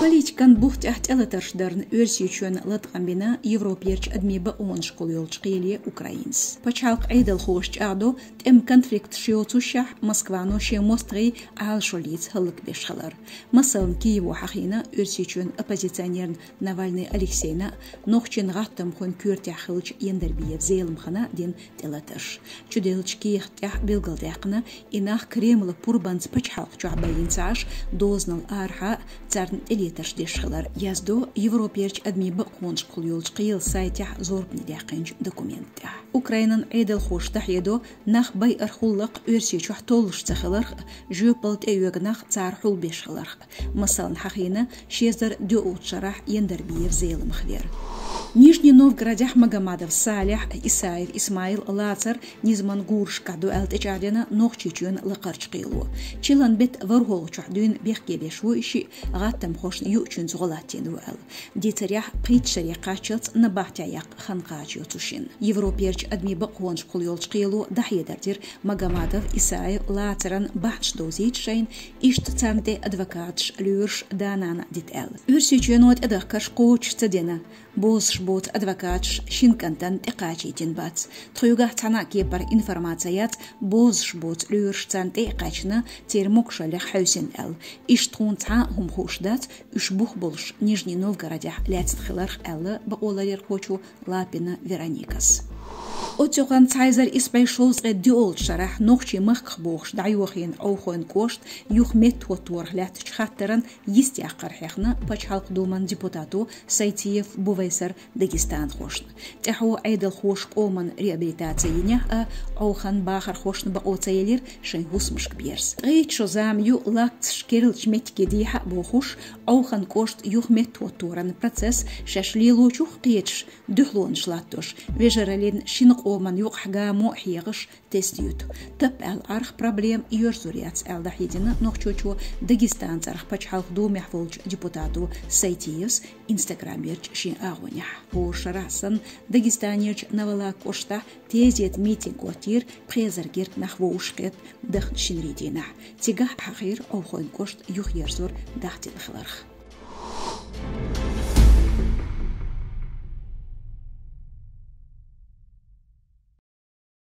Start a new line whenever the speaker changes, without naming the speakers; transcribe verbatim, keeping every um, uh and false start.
Политикан бухт ахт элатаршдарн өрсючен латқамбина Европерч адмиба он школёлч қиле украинс. Пачалк айдал хошч ардо тем конфликт шиоцушах Москвано шемостри алшолиц халык бешхалар. Масалн Киеву хахина өрсючен оппозиционерн Навальный Алексейна нохчен гаттам хон кюртяхылч ендербиев зейлмхана ден телаташ. Чуделч киехтях белгалдяхна инах Кремл пурбанс пачалк чуабайинцаш дознал арха царн элиташ дешхалар яздо Европерч адмиба хон школёлч қил сайтях зорбни дяхинч документя. Украинан айдал хош тахьедо нах бай архуллак өрсючу толш цахалар жөпалт эйөгнах цар хул бешхалар. Масалн хахина шездар дюут шарах ендербиев зейлм хвер. Нижний Новгородях Магомадов Салях Исаев Исмаил Лацар Низман Гурш каду элтечадена нохчичун лакарч қилу. Чилан бет варгол чухдун бехкебешву иши гаттам хошн ючун зголатин уэл. Дитарях притшари качат на бахтяяк ханкачутушин. Европерч адмиба қонш қулёлч қилу дахедардир Магомадов Исаев Лацаран бахш дозичшайн ишт царнде адвокатш люрш данана дитэл. Үрсичунот эдахкаш коуч цадена. Боз бот адвокатш шинкантан текачитин бац. Тхуюга цана кепар информацият боз бот люрш цан текачна термокшалях хаусен эл. Иштрун ца хум хушдат ушбух болш Нижний Новгородях ляцтхиларх элла баолалер хочу Лапина Вероникас. Отюган цайзер испайшоз редюол шарах нохчи махк бохш дайохин оухоин кошт юхмет тотор лят чхаттеран истиахкар хехна пачхалк думан депутату Сайтиев Бувайсар Дагестан хошн. Тяху айдал хош оман реабилитацияня а оухан бахар хошн ба оцейлер шейгус мшкберс. Рейт шозам ю лакт шкерлч метке диха бохуш оухан кошт юхмет тоторан процесс шашлилу чух qiyetsh духлон шлаттош вежералин шинق ومن يقحجا موحيغش تستيوت تب الأرخ проблем يرزورياتس الدحيدنا نوخشوشو داغستان ترخ بچحال خدو محفولج ديبوتاتو سايتيوس انستغراميرج شين اغونيح هو شراسن داغستانيرج نوالا كوشتا تيزيت ميتинг وتير بريزرگير نخووشقت دخ شينريدينا تيغا حقير او خوين كوشت يوخ يرزور دحتي دخلرخ